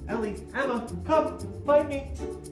Ellie, Emma, come, find me.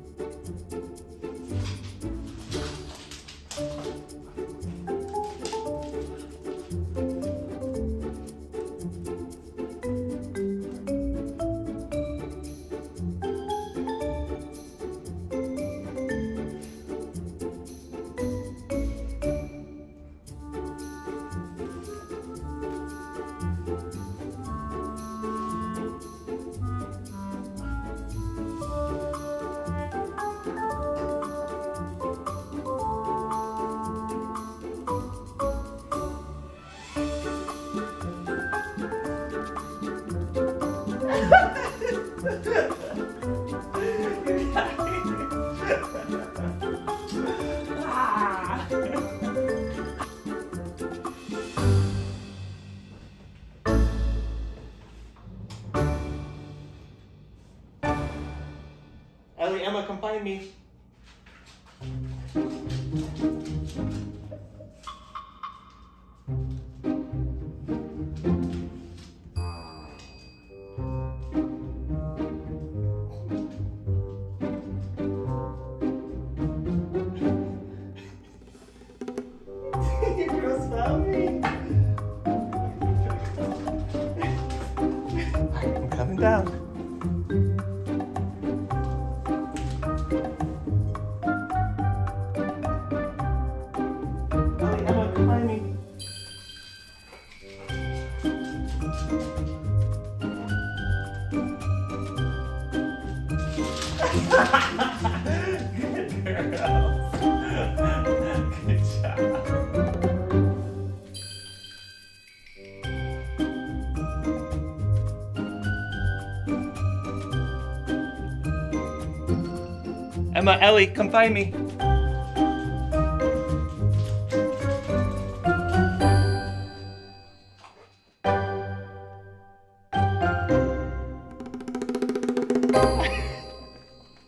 Ellie, Emma, come find me. You girls found me. I'm coming down. Good girls. Good job. Emma, Ellie, come find me.